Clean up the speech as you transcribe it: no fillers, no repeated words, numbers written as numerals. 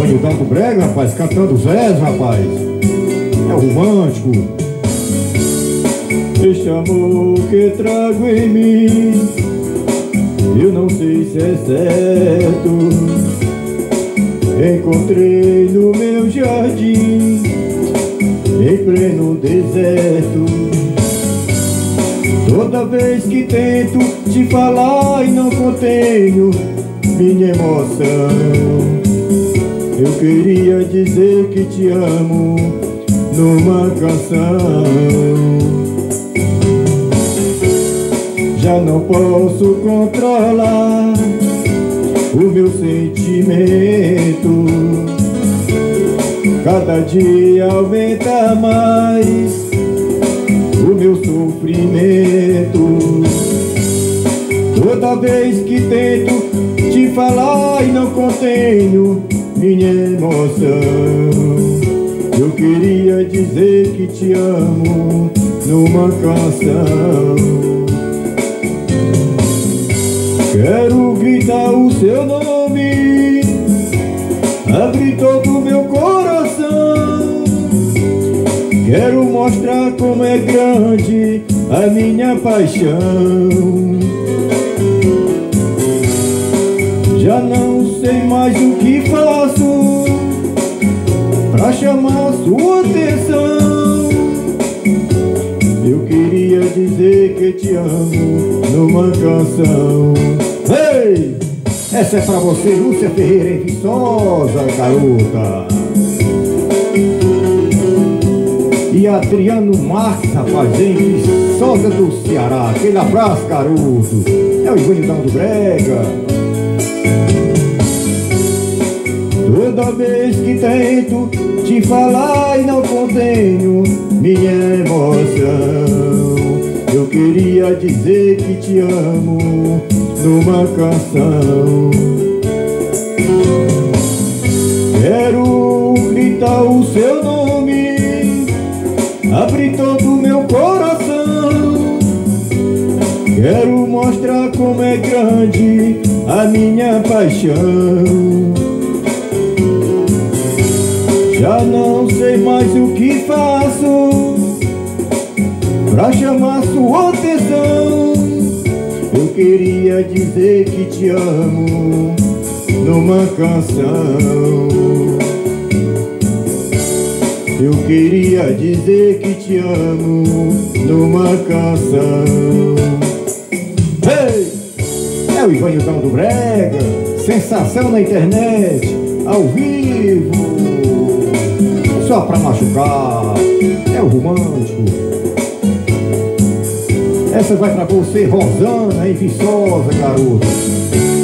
Ivanildão do Brega, rapaz, cantando Zés, rapaz. É o romântico. Este amor que trago em mim, eu não sei se é certo. Encontrei no meu jardim, em pleno deserto. Toda vez que tento te falar e não contenho minha emoção, eu queria dizer que te amo numa canção. Já não posso controlar o meu sentimento, cada dia aumenta mais o meu sofrimento. Toda vez que tento te falar e não contenho minha emoção, eu queria dizer que te amo numa canção. Quero gritar o seu nome, abrir todo o meu coração. Quero mostrar como é grande a minha paixão. Já não sei mais o que faço pra chamar sua atenção. Eu queria dizer que te amo numa canção. Ei! Essa é pra você, Lúcia Ferreira, em Viçosa, garota. E Adriano Marques, rapaz, em Viçosa do Ceará. Aquele abraço, garoto. É o Ivanildão do Brega. Toda vez que tento te falar e não contenho minha emoção, eu queria dizer que te amo numa canção. Quero gritar o seu nome, abrir todo o meu coração. Quero mostrar como é grande a minha paixão. Já não sei mais o que faço pra chamar sua atenção. Eu queria dizer que te amo numa canção. Eu queria dizer que te amo numa canção. Ei! É o Ivanildão do Brega, sensação na internet, ao vivo, só pra machucar. É o romântico. Essa vai pra você, Rosana, em Viçosa, garoto.